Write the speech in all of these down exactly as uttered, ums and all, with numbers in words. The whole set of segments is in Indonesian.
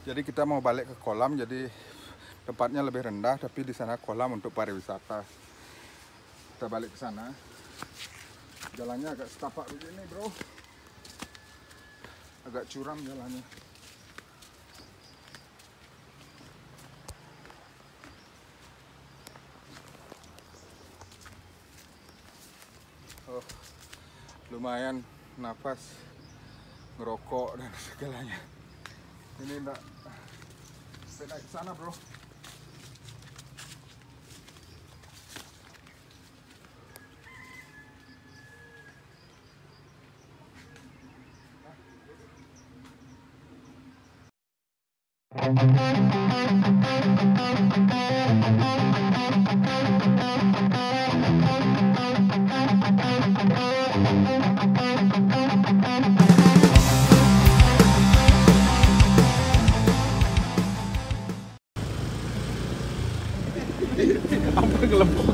Jadi kita mau balik ke kolam, jadi tempatnya lebih rendah, tapi di sana kolam untuk pariwisata. Kita balik ke sana. Jalannya agak setapak begini, bro. Agak curam jalannya. Oh, lumayan nafas, ngerokok dan segalanya. Ini enggak sepeda ke sana, bro. Ampun gelembung.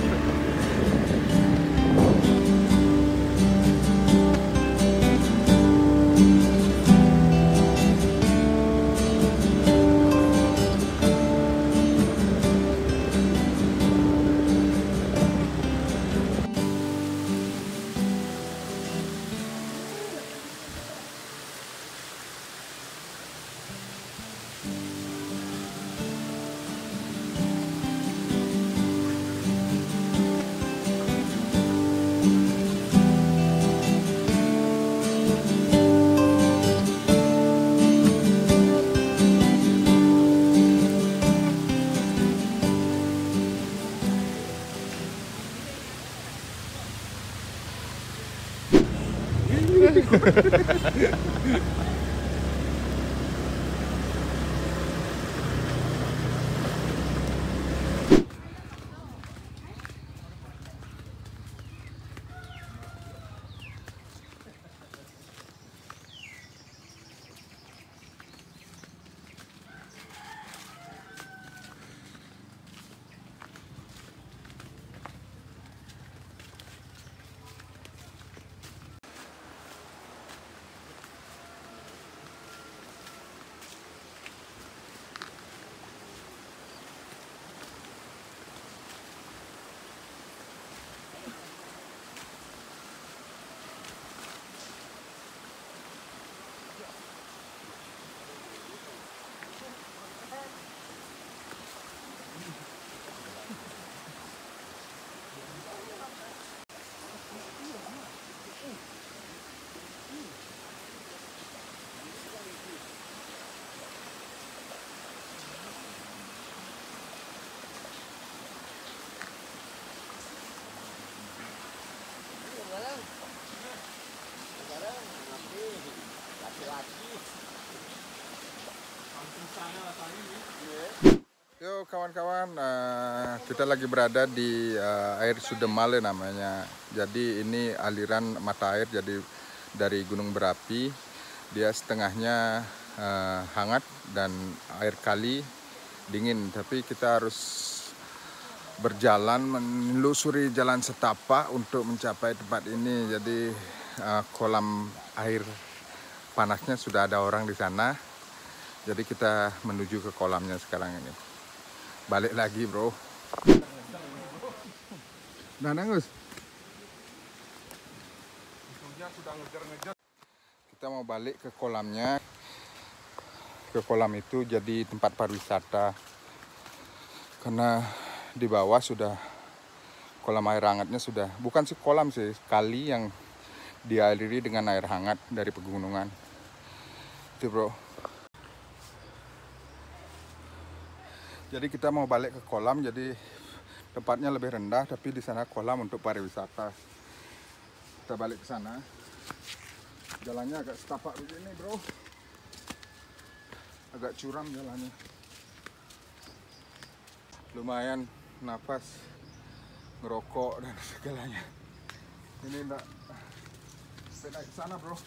Yo kawan-kawan, uh, kita lagi berada di uh, air Sudemale namanya. Jadi ini aliran mata air jadi dari gunung berapi. Dia setengahnya uh, hangat dan air kali dingin. Tapi kita harus berjalan menelusuri jalan setapak untuk mencapai tempat ini. Jadi uh, kolam air panasnya sudah ada orang di sana. Jadi kita menuju ke kolamnya sekarang ini. Balik lagi, bro. Nah, Nangus. Sudah ngejar-ngejar. Kita mau balik ke kolamnya. Ke kolam itu jadi tempat pariwisata. Karena di bawah sudah kolam air hangatnya sudah, bukan sih kolam sih, kali yang dialiri dengan air hangat dari pegunungan. Itu, bro. Jadi kita mau balik ke kolam, jadi tempatnya lebih rendah, tapi di sana kolam untuk pariwisata. Kita balik ke sana. Jalannya agak setapak begini, bro. Agak curam jalannya. Lumayan nafas, ngerokok dan segalanya. Ini enggak sepeda ke sana, bro.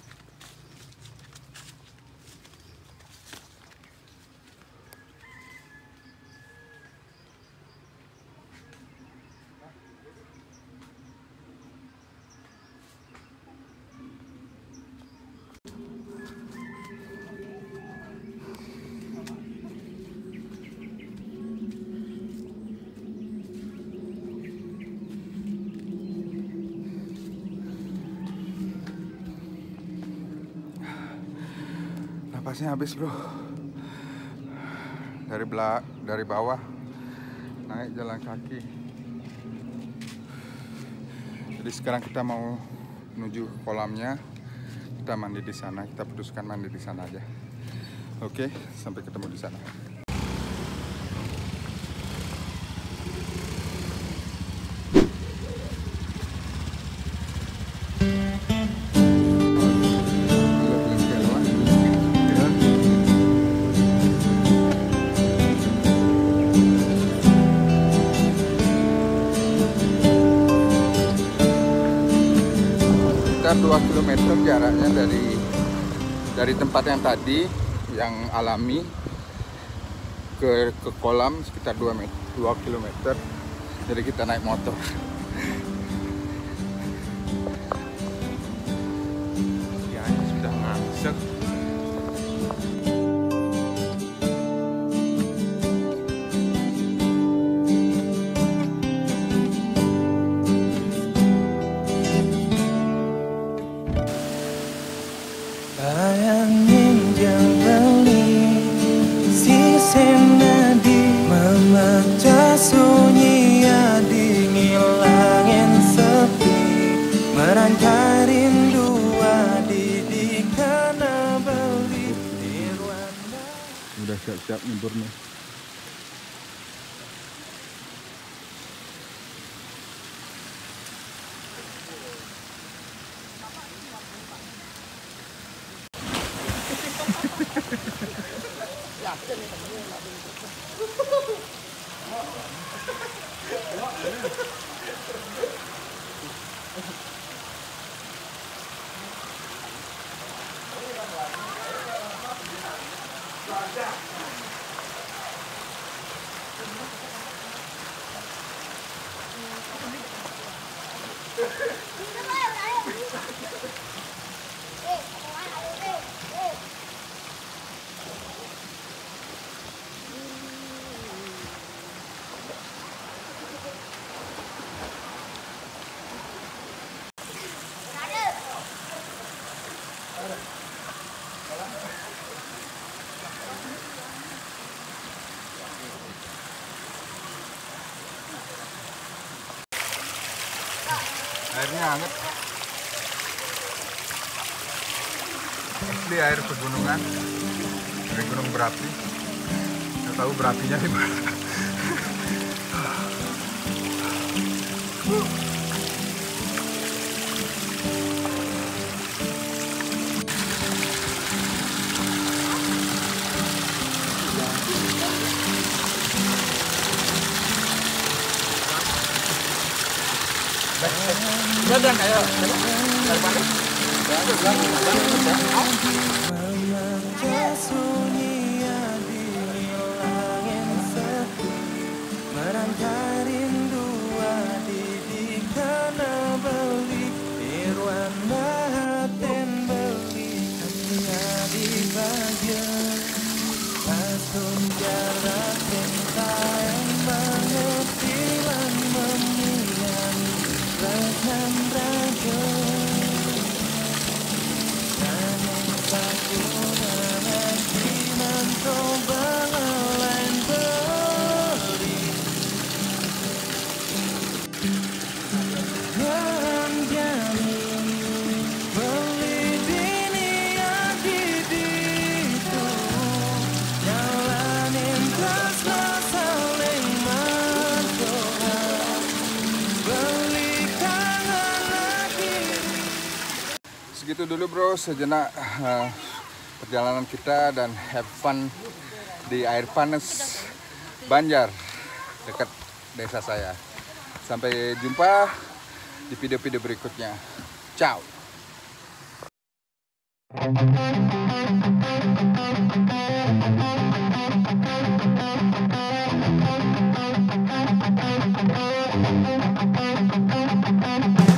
Napasnya habis bro. Dari belak dari bawah naik jalan kaki. Jadi sekarang kita mau menuju ke kolamnya. Kita mandi di sana. Kita putuskan mandi di sana aja. Oke, sampai ketemu di sana. dua kilometer jaraknya dari dari tempat yang tadi yang alami ke ke kolam sekitar dua kilometer. Jadi kita naik motor. Ya, sudah ngantuk. Bayangin jembali sisena di memecah sunyi di ngilangin sepi merangkai rindu di di kana beli di Rwanda. Udah siap-siap nyebur nih. Airnya hangat. Ini air pegunungan dari gunung berapi. Nggak tahu berapinya di mana. Udah ayo. Balik. Segitu dulu bro, sejenak uh, perjalanan kita dan have fun di air panas Banjar dekat desa saya. Sampai jumpa di video-video berikutnya. Ciao. Thank you.